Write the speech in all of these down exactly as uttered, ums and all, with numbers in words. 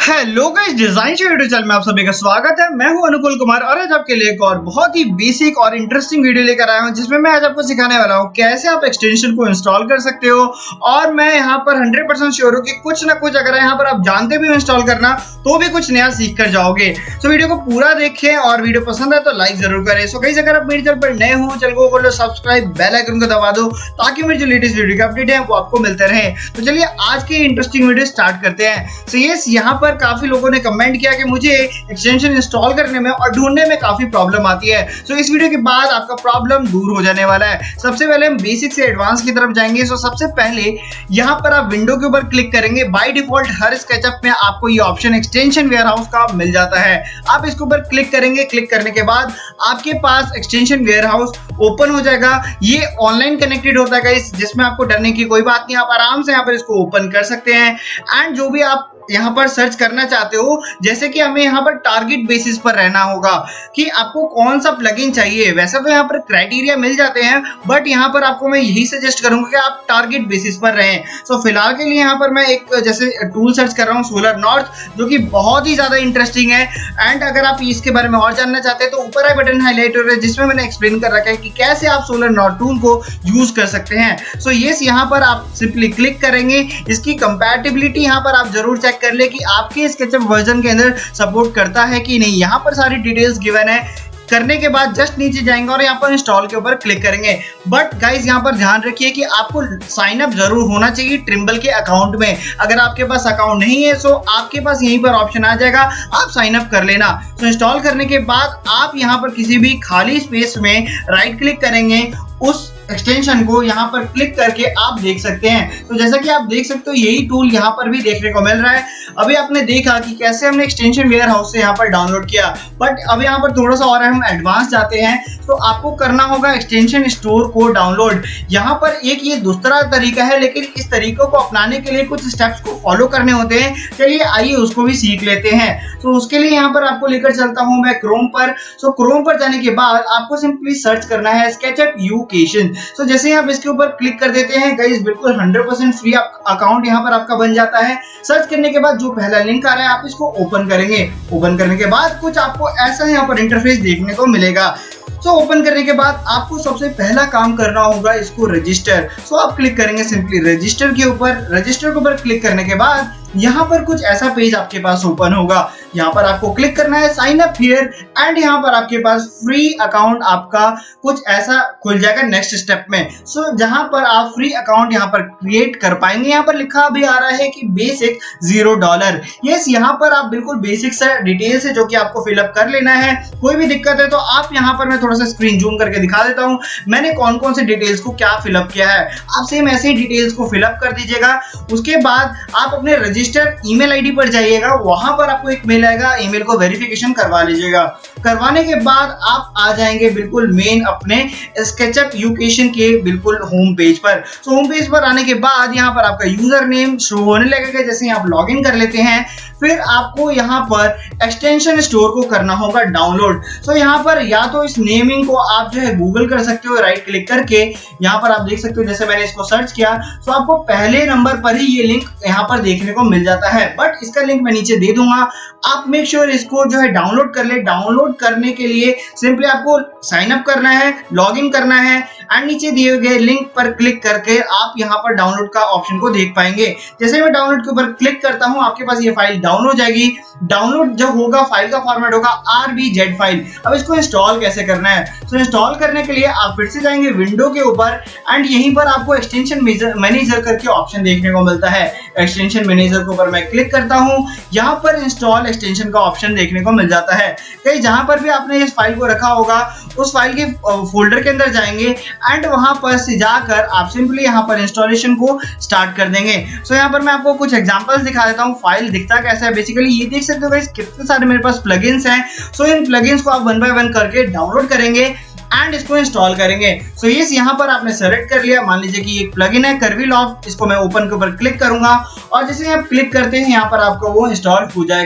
Hello guys, design YouTube channel में आप सभी का स्वागत है। मैं हूं अनुकूल कुमार और आज आपके लिए एक और बहुत ही बेसिक और इंटरेस्टिंग वीडियो लेकर आया हूं, जिसमें मैं आज आपको सिखाने वाला हूं कैसे आप एक्सटेंशन को इंस्टॉल कर सकते हो। और मैं यहां पर हंड्रेड परसेंट श्योर हूं कि कुछ ना कुछ अगर यहां पर आप जानते भी हो इंस्टॉल करना तो भी कुछ नया सीख कर जाओगे। सो वीडियो को पूरा देखें और वीडियो पसंद है तो लाइक जरूर करें। सो गाइस, अगर आप मेरे चैनल पर नए हो चैनल को कर लो सब्सक्राइब, बेल आइकन को दबा दो ताकि मेरी जो लेटेस्ट वीडियो के अपडेट है वो आपको मिलते रहे। तो चलिए आज की इंटरेस्टिंग वीडियो स्टार्ट करते हैं। सो यस, यहाँ पर काफी लोगों ने कमेंट किया कि मुझे एक्सटेंशन इंस्टॉल करने में और ढूंढने में काफी प्रॉब्लम आती है। सो इस वीडियो के बाद आपका प्रॉब्लम दूर हो जाने वाला है। सबसे पहले हम बेसिक से एडवांस की तरफ जाएंगे। सो सबसे पहले यहाँ पर आप विंडो के ऊपर क्लिक करेंगे। बाय डिफॉल्ट हर स्केचअप में आपको ये ऑप्शन एक्सटेंशन वेयरहाउस का मिल जाता है। आप इसके ऊपर क्लिक करेंगे। क्लिक करने के बाद आपके पास एक्सटेंशन वेयरहाउस ओपन हो जाएगा। ये ऑनलाइन कनेक्टेड होता है, जिसमें आपको डरने की कोई बात नहीं। आप आराम से यहाँ पर इसको ओपन कर सकते हैं एंड जो भी आप यहाँ पर सर्च करना चाहते हो, जैसे कि हमें यहाँ पर टारगेट बेसिस पर रहना होगा कि आपको कौन सा प्लगइन चाहिए। वैसे तो यहाँ पर क्राइटेरिया मिल जाते हैं, बट यहाँ पर आपको मैं यही सजेस्ट करूंगा कि आप टारगेट बेसिस पर रहें। सो फिलहाल के लिए यहाँ पर मैं एक जैसे टूल सर्च कर रहा हूँ, सोलर नॉर्थ, जो कि बहुत ही ज्यादा इंटरेस्टिंग है। एंड अगर आप इसके बारे में और जानना चाहते हैं तो ऊपर आई बटन हाईलाइट हो रहा है, जिसमें मैंने एक्सप्लेन कर रखा है कि कैसे आप सोलर नॉर्थ टूल को यूज कर सकते हैं। सो यस, यहाँ पर आप सिंपली क्लिक करेंगे। इसकी कंपैटिबिलिटी यहाँ पर आप जरूर चेक कर ले कि आपके स्केचअप वर्जन के अंदर सपोर्ट करता है कि नहीं। यहाँ पर सारी डिटेल्स गिवन है। करने के बाद जस्ट नीचे जाएंगे और यहाँ पर इंस्टॉल के ऊपर क्लिक करेंगे। बट गाइज, यहाँ पर ध्यान रखिए कि आपको साइन अप जरूर होना चाहिए ट्रिम्बल के अकाउंट में। अगर आपके पास अकाउंट नहीं है तो आपके पास यहीं पर ऑप्शन आ जाएगा, आप साइन अप कर लेना। तो इंस्टॉल करने के बाद आप यहाँ पर किसी भी खाली स्पेस में राइट क्लिक करेंगे, उस एक्सटेंशन को यहाँ पर क्लिक करके आप देख सकते हैं। तो जैसा कि आप देख सकते हो यही टूल यहाँ पर भी देखने को मिल रहा है। अभी आपने देखा कि कैसे हमने एक्सटेंशन वेयरहाउस से यहाँ पर डाउनलोड किया, बट अब यहाँ पर थोड़ा सा और हम एडवांस जाते हैं। तो आपको करना होगा एक्सटेंशन स्टोर को डाउनलोड। यहाँ पर एक ये दूसरा तरीका है, लेकिन इस तरीकों को अपनाने के लिए कुछ स्टेप्स को फॉलो करने होते हैं। चलिए आइए उसको भी सीख लेते हैं। तो उसके लिए यहाँ पर आपको लेकर चलता हूँ मैं क्रोम पर। सो क्रोम पर जाने के बाद आपको सिंपली सर्च करना है स्केचअप यूकेशन। सो so, जैसे आप इसके ऊपर क्लिक कर देते हैं गाइस, बिल्कुल हंड्रेड परसेंट फ्री अकाउंट यहाँ पर आपका बन जाता है। सर्च करने के बाद जो पहला लिंक आ रहा है आप इसको ओपन करेंगे। ओपन करने के बाद कुछ आपको ऐसा यहाँ पर इंटरफेस देखने को मिलेगा। सो so, ओपन करने के बाद आपको सबसे पहला काम करना होगा इसको रजिस्टर। सो so, आप क्लिक करेंगे सिंपली रजिस्टर के ऊपर। रजिस्टर के ऊपर क्लिक करने के बाद यहाँ पर कुछ ऐसा पेज आपके पास ओपन होगा। यहाँ पर आपको क्लिक करना है साइन अप हियर एंड यहाँ पर आपके पास फ्री अकाउंट आपका कुछ ऐसा खुल जाएगा नेक्स्ट स्टेप में। सो so, जहाँ पर आप फ्री अकाउंट यहाँ पर क्रिएट कर पाएंगे। यहाँ पर लिखा भी आ रहा है कि बेसिक जीरो डॉलर। यस, यहाँ पर आप बिल्कुल बेसिक सा डिटेल्स है जो कि आपको फिलअप कर लेना है। कोई भी दिक्कत है तो आप यहाँ पर मैं थोड़ा सा स्क्रीन जूम करके दिखा देता हूँ मैंने कौन कौन से डिटेल्स को क्या फिलअप किया है। आप सेम ऐसे ही डिटेल्स को फिलअप कर दीजिएगा। उसके बाद आप अपने रजिस्टर ईमेल आईडी पर जाइएगा। वहां पर आपको एक मेल आएगा, ईमेल को वेरिफिकेशन करवा लीजिएगा। करवाने के बाद आप आ जाएंगे बिल्कुल मेन अपने स्केचअप यूकेशन के बिल्कुल होम पेज पर। सो होम पेज पर आने के बाद यहाँ पर आपका यूजर नेम शो होने लगेगा। जैसे आप लॉग इन कर लेते हैं, फिर आपको यहाँ पर एक्सटेंशन स्टोर को करना होगा डाउनलोड। सो so, यहाँ पर या तो इस नेमिंग को आप जो है गूगल कर सकते हो राइट क्लिक करके। यहाँ पर आप देख सकते हो जैसे मैंने इसको सर्च किया तो आपको पहले नंबर पर ही ये लिंक यहाँ पर देखने को मिल जाता है, बट इसका लिंक मैं नीचे दे दूंगा। आप मेक श्योर इसको जो है डाउनलोड कर ले। डाउनलोड करने के लिए सिंपली आपको साइन अप करना है, लॉग इन करना है एंड नीचे दिए गए लिंक पर क्लिक करके आप यहाँ पर डाउनलोड का ऑप्शन को देख पाएंगे। जैसे मैं डाउनलोड के ऊपर क्लिक करता हूँ आपके पास ये फाइल डाउनलोड हो जाएगी। डाउनलोड जब होगा फाइल का फॉर्मेट होगा आरबीजेड फाइल। अब इसको इंस्टॉल कैसे करना है? तो इंस्टॉल करने के लिए आप फिर से जाएंगे विंडो के ऊपर एंड यहीं पर आपको एक्सटेंशन मैनेजर करके ऑप्शन देखने को मिलता है। एक्सटेंशन मैनेजर के ऊपर मैं क्लिक करता हूँ। यहाँ पर इंस्टॉल एक्सटेंशन का ऑप्शन देखने को मिल जाता है। कहीं जहां पर भी आपने इस फाइल को रखा होगा उस फाइल के फोल्डर के अंदर जाएंगे एंड वहां पर से जाकर आप सिंपली यहाँ पर इंस्टॉलेशन को स्टार्ट कर देंगे। सो so, यहाँ पर मैं आपको कुछ एग्जांपल्स दिखा देता हूँ फाइल दिखता कैसा है। बेसिकली ये देख सकते हो गाइस कितने सारे मेरे पास प्लगइन्स हैं। सो so, इन प्लगइन्स को आप वन बाय वन करके डाउनलोड करेंगे एंड इसको इंस्टॉल करेंगे। सो so, ये यहाँ पर आपने सेलेक्ट कर लिया। मान लीजिए कि एक प्लगइन है कर्वी लॉफ्ट, इसको मैं ओपन के ऊपर क्लिक करूंगा और जैसे आप क्लिक करते हैं यहाँ पर आपको वो इंस्टॉल हो जाएगा।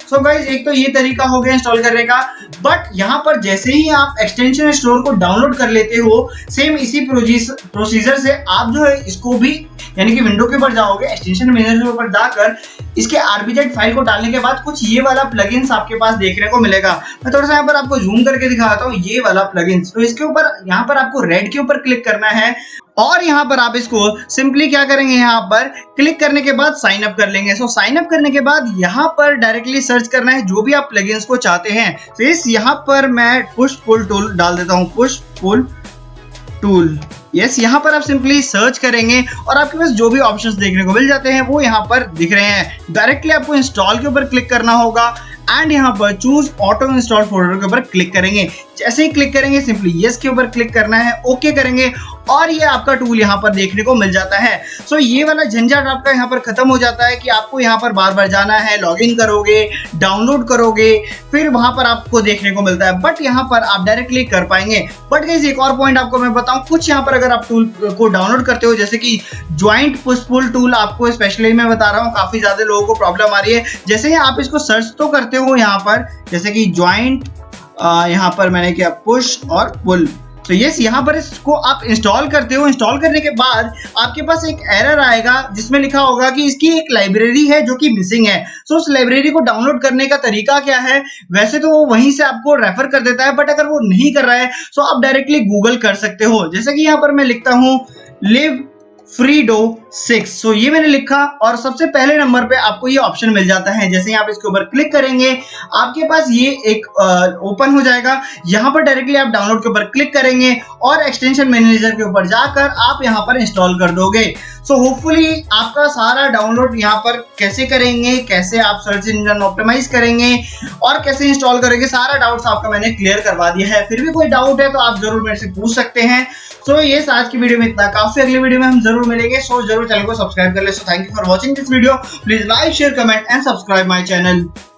सो गाइज एक तो ये तरीका हो गया इंस्टॉल करने का। बट यहाँ पर जैसे ही आप एक्सटेंशन स्टोर को डाउनलोड कर लेते हो, सेम इसी प्रोसीजर से आप जो है इसको भी यानी कि विंडो के ऊपर जाओगे, एक्सटेंशन मैनेजर के ऊपर जाकर इसके आरबीजेड फाइल को डालने के बाद कुछ ये वाला प्लगइन्स आपके पास देखने को मिलेगा। मैं थोड़ा सा यहाँ पर आपको जूम करके दिखाता हूँ, ये वाला प्लगइन्स। तो इसके ऊपर यहाँ पर आपको रेड के ऊपर क्लिक करना है और यहाँ पर आप इसको सिंपली क्या करेंगे, यहाँ पर क्लिक करने के बाद साइन अप कर लेंगे। सो साइन अप करने के बाद यहाँ पर डायरेक्टली सर्च करना है जो भी आप प्लगइन्स को चाहते हैं। तो इस यहाँ पर मैं पुश पुल टूल डाल देता हूँ, पुश पुल टूल। यस, यहाँ पर आप सिंपली सर्च करेंगे और आपके पास जो भी ऑप्शंस देखने को मिल जाते हैं वो यहाँ पर दिख रहे हैं। डायरेक्टली आपको इंस्टॉल के ऊपर क्लिक करना होगा एंड यहाँ पर चूज ऑटो इंस्टॉल फोल्डर के ऊपर क्लिक करेंगे। जैसे ही क्लिक करेंगे सिंपली यस के ऊपर क्लिक करना है, ओके करेंगे और ये आपका टूल यहाँ पर देखने को मिल जाता है। सो ये वाला झंझट आपका यहाँ पर खत्म हो जाता है कि आपको यहाँ पर बार बार जाना है, लॉगिन करोगे, डाउनलोड करोगे, फिर वहां पर आपको देखने को मिलता है। बट यहाँ पर आप डायरेक्टली कर पाएंगे। बट गाइस एक और पॉइंट आपको मैं बताऊं, कुछ यहाँ पर अगर आप टूल को डाउनलोड करते हो जैसे कि ज्वाइंट पुश पुल टूल, आपको स्पेशली मैं बता रहा हूँ काफी ज्यादा लोगों को प्रॉब्लम आ रही है। जैसे ही आप इसको सर्च तो करते हो यहाँ पर, जैसे कि ज्वाइंट यहाँ पर मैंने किया पुश और पुल, तो यस यहाँ पर इसको आप इंस्टॉल करते हो। इंस्टॉल करने के बाद आपके पास एक एरर आएगा जिसमें लिखा होगा कि इसकी एक लाइब्रेरी है जो कि मिसिंग है। सो उस लाइब्रेरी को डाउनलोड करने का तरीका क्या है, वैसे तो वो वहीं से आपको रेफर कर देता है, बट अगर वो नहीं कर रहा है तो आप डायरेक्टली गूगल कर सकते हो। जैसे कि यहाँ पर मैं लिखता हूँ लिव फ्रीडो सिक्स, सो ये मैंने लिखा और सबसे पहले नंबर पे आपको ये ऑप्शन मिल जाता है। जैसे ही आप इसके ऊपर क्लिक करेंगे आपके पास ये एक ओपन हो जाएगा। यहाँ पर डायरेक्टली आप डाउनलोड के ऊपर क्लिक करेंगे और एक्सटेंशन मैनेजर के ऊपर जाकर आप यहाँ पर इंस्टॉल कर दोगे। सो होपफुली आपका सारा डाउनलोड यहाँ पर कैसे करेंगे, कैसे आप सर्च इंजन ऑप्टिमाइज करेंगे और कैसे इंस्टॉल करेंगे, सारा डाउट्स आपका मैंने क्लियर करवा दिया है। फिर भी कोई डाउट है तो आप जरूर मेरे से पूछ सकते हैं। सो ये आज की वीडियो में इतना काफी, अगली वीडियो में हम जरूर मिलेंगे। सो जरूर चैनल को सब्सक्राइब कर ले। So thank you for watching this video. Please like, share, comment and subscribe my channel.